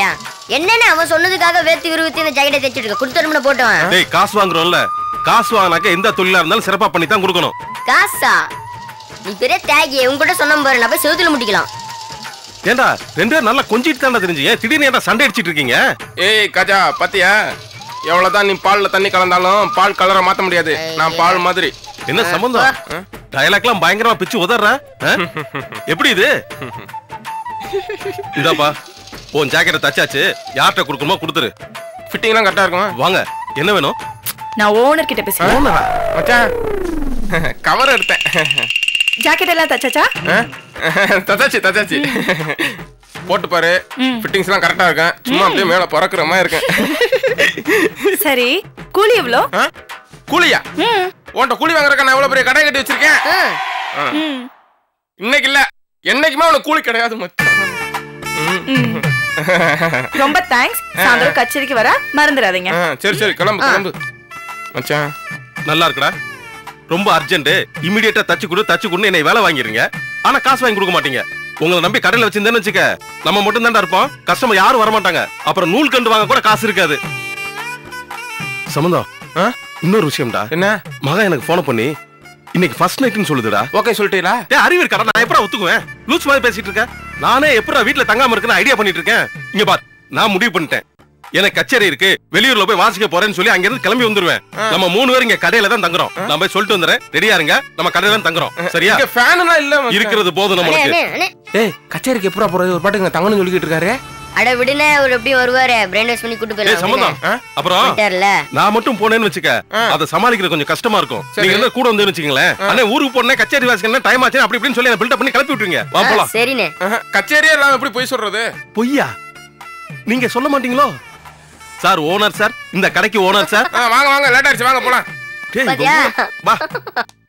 பாத்தியா என்னன்னு அவன் சொன்னதுக்காக வேத்து விருத்தி இந்த ஜாக்கெட்டை தைச்சிட்டு இருக்க குடுத்தறமுன போட்டுவான். டேய் காசு வாங்குறோம்ல, காசு வாங்கினாக்க எந்த தொழிலா இருந்தாலும் சிறப்பா பண்ணி தான் கொடுக்கணும். காசா? நீ பெரிய தியாகி, உன்கிட்ட சொன்ன பாரு, நான் போய் செவுத்துல முட்டிக்கலாம். ஏண்டா ரெண்டு பேரும் நல்லா கொஞ்சிட்டு தானே தெரிஞ்சு, ஏன் திடீர்னு ஏன்டா சண்டை அடிச்சிட்டு இருக்கீங்க? ஏய் கஜா பாத்தியா, எவ்வளவுதான் நீ பால்ல தண்ணி கலந்தாலும் பால் கலரை மாத்த முடியாது. நான் பால் மாதிரி. என்ன சம்பந்தம்? டயலாக்லாம் பயங்கரமா பிச்சு உதறற? எப்படி இது? இந்தாப்பா உன் ஜாக்கெட்டை தச்சாச்சு, யார்கிட்ட கொடுக்கணுமோ கொடுத்துரு. ஃபிட்டிங்லாம் கரெக்டா இருக்கும். வாங்க, என்ன வேணும்? நான் ஓனர் கிட்ட பேசுறேன். ஓனரா? மச்சான் கவர் எடுத்தேன். ஜாக்கெட் எல்லாம் தச்சாச்சா? தச்சாச்சு போட்டு பாரு. ஃபிட்டிங்ஸ்லாம் கரெக்டா இருக்கும். சும்மா அப்படியே மேல பறக்குற மாதிரி இருக்கேன். சரி, கூலி எவ்வளோ? கூலியா? உன்கிட்ட கூலி வாங்குறக்க நான் எவ்வளவு பெரிய கடை கட்டி வச்சிருக்கேன். இன்னைக்கு இல்ல என்னைக்குமே உனக்கு கூலி கிடையாது மச்சான். ரொம்ப தேங்க்ஸ். சாயந்தரம் கச்சேரிக்கு வர மறந்துடாதீங்க. சரி கிளம்பு மச்சான். நல்லா இருக்குடா. ரொம்ப அர்ஜென்ட், இமிடியேட்டா தச்சு கொடு என்னை வேலை வாங்கிருங்க. ஆனா காசு வாங்கி கொடுக்க மாட்டீங்க. உங்களை நம்பி கடையில வச்சிருந்தேன்னு வச்சுக்க, நம்ம மட்டும் தான்டா இருப்போம், கஸ்டமர் யாரும் வர மாட்டாங்க. அப்புறம் நூல் கண்டு வாங்க கூட காசு இருக்காது. சம்பந்தம், இன்னொரு விஷயம்டா. என்ன? மகன் எனக்கு போன் பண்ணி இன்னைக்கு ஃபர்ஸ்ட் நைட்னு சொல்லுதுடா. ஓகே சொல்லிட்டீங்களா? அறிவு இருக்கா? நான் எப்படா ஒத்துக்குவேன்? லூஸ் மாதிரி பேசிட்டு இருக்கேன். நானே எப்படா வீட்டுல தங்காம இருக்குன்னு ஐடியா பண்ணிட்டு இருக்கேன். இங்க பார், நான் முடிவு பண்ணிட்டேன். எனக்கு கச்சேரி இருக்கு, வெளியூர்ல போய் வாசிக்க போறேன்னு சொல்லி அங்க இருந்து கிளம்பி வந்துருவேன். நம்ம 3 பேரும் இங்க கடையில தான் தங்குறோம். நான் போய் சொல்லிட்டு வந்துறேன், ரெடியா இருங்க, நம்ம கடையில தான் தங்குறோம். சரியா? இங்க ஃபேன்லாம் இல்ல மச்சான். இருக்கிறது போதும் நமக்கு. ஏய் கச்சேரிக்கு எப்பறா போறது? ஒரு பாட்டுங்க தங்கன்னு சொல்லிட்டு இருக்காரு. அட விடுனே, அவர் எப்படி வருவாரு? பிரெயின் வாஷ் பண்ணி கூட்டி போயிடலாம். சம்பந்தம், அப்புறம் நான் மட்டும் போனேன்னு வச்சுக்க, அதை சமாளிக்கிறது கொஞ்சம் கஷ்டமா இருக்கும். நீங்க என்ன கூட வந்து வச்சுக்கீங்களேன், அண்ணே ஊருக்கு போனே கச்சேரி வாசிக்கணும் டைம் ஆச்சு அப்படி இப்படின்னு சொல்லி என்ன பில்ட் பண்ணி கிளப்பி விட்டுருங்க. வா போலாம். சரிண்ணே. கச்சேரியே எல்லாம் எப்படி போய் சொல்றது? பொய்யா? நீங்க சொல்ல மாட்டீங்களோ? சார் ஓனர் சார், இந்த கடைக்கு ஓனர் சார். வாங்க லேட் ஆயிடுச்சு, வாங்க போலாம். வா.